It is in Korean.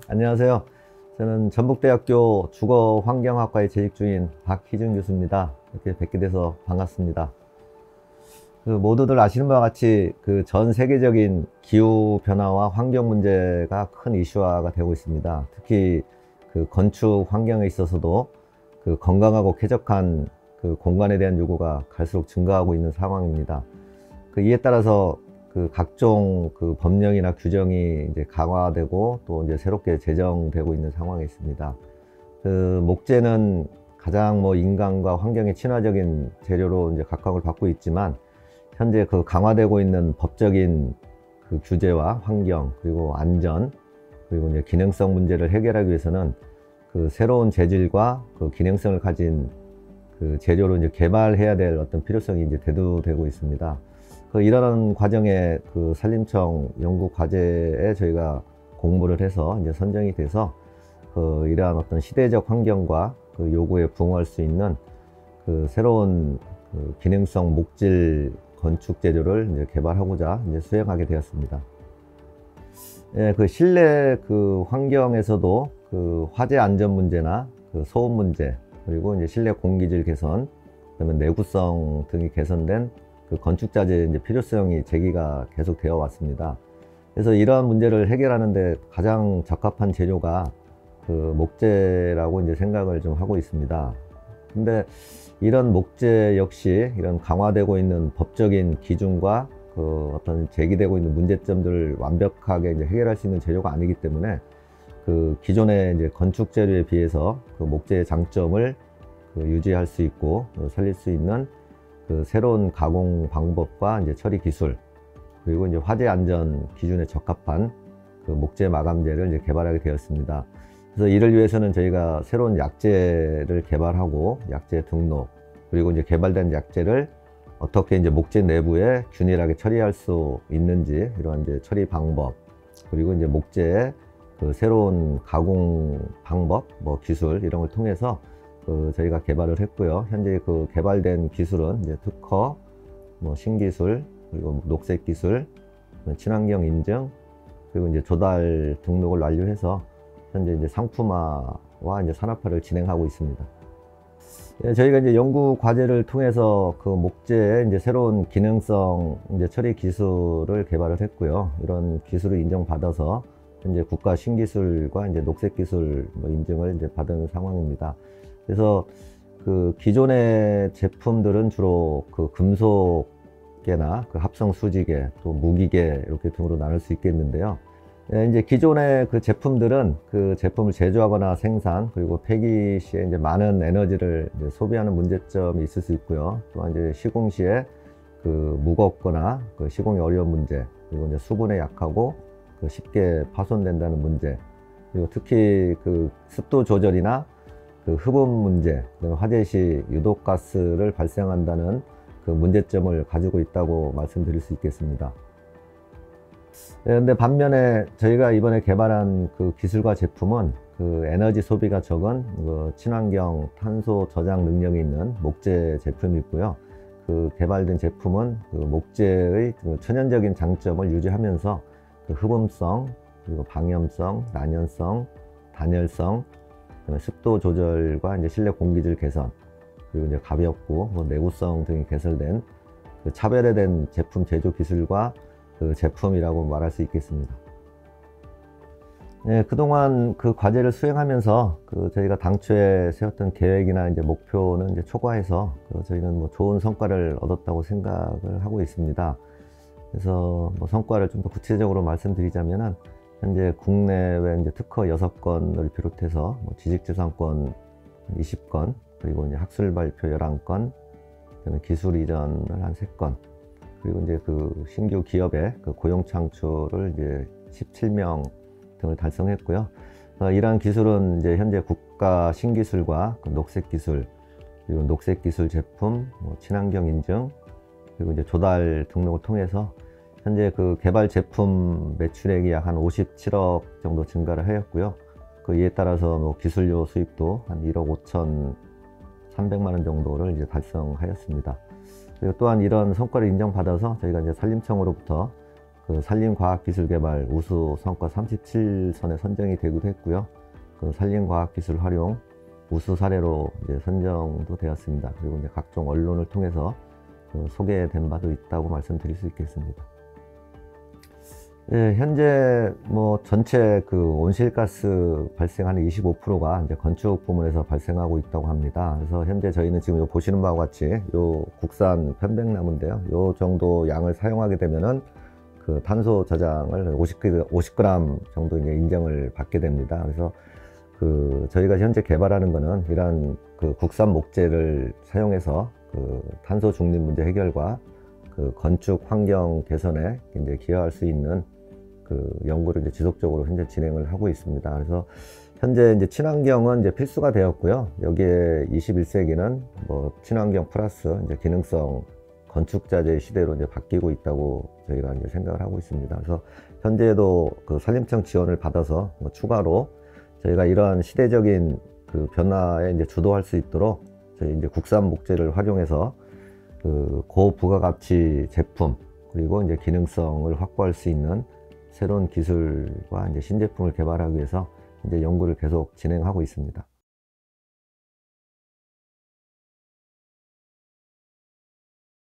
안녕하세요. 저는 전북대학교 주거환경학과에 재직 중인 박희준 교수입니다. 이렇게 뵙게 돼서 반갑습니다. 모두들 아시는 바와 같이 전 세계적인 기후 변화와 환경 문제가 큰 이슈화가 되고 있습니다. 특히 건축 환경에 있어서도 건강하고 쾌적한 공간에 대한 요구가 갈수록 증가하고 있는 상황입니다. 이에 따라서 각종 법령이나 규정이 이제 강화되고 또 이제 새롭게 제정되고 있는 상황에 있습니다. 목재는 가장 인간과 환경에 친화적인 재료로 이제 각광을 받고 있지만, 현재 강화되고 있는 법적인 규제와 환경, 그리고 안전, 그리고 이제 기능성 문제를 해결하기 위해서는 새로운 재질과 기능성을 가진 재료로 이제 개발해야 될 어떤 필요성이 이제 대두되고 있습니다. 이러한 과정에 산림청 연구 과제에 저희가 공모를 해서 이제 선정이 돼서 이러한 어떤 시대적 환경과 요구에 부응할 수 있는 새로운 기능성 목질 건축 재료를 이제 개발하고자 이제 수행하게 되었습니다. 예, 실내 환경에서도 화재 안전 문제나 소음 문제, 그리고 이제 실내 공기질 개선, 그다음에 내구성 등이 개선된 건축자재의 이제 필요성이 제기가 계속 되어 왔습니다. 그래서 이러한 문제를 해결하는데 가장 적합한 재료가 목재라고 이제 생각을 좀 하고 있습니다. 근데 이런 목재 역시 이런 강화되고 있는 법적인 기준과 어떤 제기되고 있는 문제점들을 완벽하게 이제 해결할 수 있는 재료가 아니기 때문에 기존의 이제 건축 재료에 비해서 목재의 장점을 유지할 수 있고 살릴 수 있는 새로운 가공 방법과 이제 처리 기술, 그리고 이제 화재 안전 기준에 적합한 목재 마감재를 이제 개발하게 되었습니다. 그래서 이를 위해서는 저희가 새로운 약재를 개발하고 약재 등록, 그리고 이제 개발된 약재를 어떻게 이제 목재 내부에 균일하게 처리할 수 있는지, 이러한 이제 처리 방법, 그리고 이제 목재의 새로운 가공 방법, 기술 이런 걸 통해서 저희가 개발을 했고요. 현재 개발된 기술은 이제 특허, 신기술, 그리고 녹색 기술, 친환경 인증, 그리고 이제 조달 등록을 완료해서 현재 이제 상품화와 이제 산업화를 진행하고 있습니다. 예, 저희가 이제 연구 과제를 통해서 목재의 이제 새로운 기능성 이제 처리 기술을 개발을 했고요. 이런 기술을 인정받아서 현재 국가 신기술과 이제 녹색 기술 인증을 이제 받은 상황입니다. 그래서 기존의 제품들은 주로 금속계나 합성 수지계, 또 무기계 이렇게 등으로 나눌 수 있겠는데요. 이제 기존의 제품들은 제품을 제조하거나 생산, 그리고 폐기 시에 이제 많은 에너지를 이제 소비하는 문제점이 있을 수 있고요. 또한 이제 시공 시에 무겁거나 시공이 어려운 문제, 그리고 이제 수분에 약하고 쉽게 파손된다는 문제, 그리고 특히 습도 조절이나 흡음 문제, 화재 시 유독가스를 발생한다는 문제점을 가지고 있다고 말씀드릴 수 있겠습니다. 그런데 반면에 저희가 이번에 개발한 기술과 제품은 에너지 소비가 적은 친환경 탄소 저장 능력이 있는 목재 제품이고요. 개발된 제품은 목재의 천연적인 장점을 유지하면서 흡음성, 그리고 방염성, 난연성, 단열성, 습도 조절과 이제 실내 공기질 개선, 그리고 이제 가볍고 내구성 등이 개설된 차별화된 제품 제조 기술과 제품이라고 말할 수 있겠습니다. 네, 그동안 과제를 수행하면서 저희가 당초에 세웠던 계획이나 이제 목표는 이제 초과해서 저희는 좋은 성과를 얻었다고 생각을 하고 있습니다. 그래서 성과를 좀 더 구체적으로 말씀드리자면은, 현재 국내외 이제 특허 6건을 비롯해서 지식재산권 20건, 그리고 이제 학술 발표 11건, 그다음에 기술 이전을 한 3건, 그리고 이제 신규 기업의 고용 창출을 이제 17명 등을 달성했고요. 이러한 기술은 이제 현재 국가 신기술과 녹색 기술, 그리고 녹색 기술 제품, 친환경 인증, 그리고 이제 조달 등록을 통해서 현재 개발 제품 매출액이 약 한 57억 정도 증가를 하였고요. 이에 따라서 기술료 수입도 한 1억 5,300만 원 정도를 이제 달성하였습니다. 그리고 또한 이런 성과를 인정받아서 저희가 이제 산림청으로부터 그 산림과학기술개발 우수 성과 37선에 선정이 되기도 했고요. 그 산림과학기술 활용 우수 사례로 이제 선정도 되었습니다. 그리고 이제 각종 언론을 통해서 그 소개된 바도 있다고 말씀드릴 수 있겠습니다. 예, 현재 뭐 전체 그 온실가스 발생하는 25%가 이제 건축 부문에서 발생하고 있다고 합니다. 그래서 현재 저희는 지금 요 보시는 바와 같이 요 국산 편백나무인데요. 요 정도 양을 사용하게 되면은 그 탄소 저장을 50g 정도 이제 인정을 받게 됩니다. 그래서 그 저희가 현재 개발하는 거는 이러한 그 국산 목재를 사용해서 그 탄소 중립 문제 해결과 그 건축 환경 개선에 이제 기여할 수 있는 그 연구를 이제 지속적으로 현재 진행을 하고 있습니다. 그래서 현재 이제 친환경은 이제 필수가 되었고요. 여기에 21세기는 뭐 친환경 플러스 이제 기능성 건축자재 시대로 이제 바뀌고 있다고 저희가 이제 생각을 하고 있습니다. 그래서 현재도 그 산림청 지원을 받아서 뭐 추가로 저희가 이러한 시대적인 그 변화에 이제 주도할 수 있도록 저희 이제 국산 목재를 활용해서 그 고부가가치 제품 그리고 이제 기능성을 확보할 수 있는 새로운 기술과 이제 신제품을 개발하기 위해서 이제 연구를 계속 진행하고 있습니다.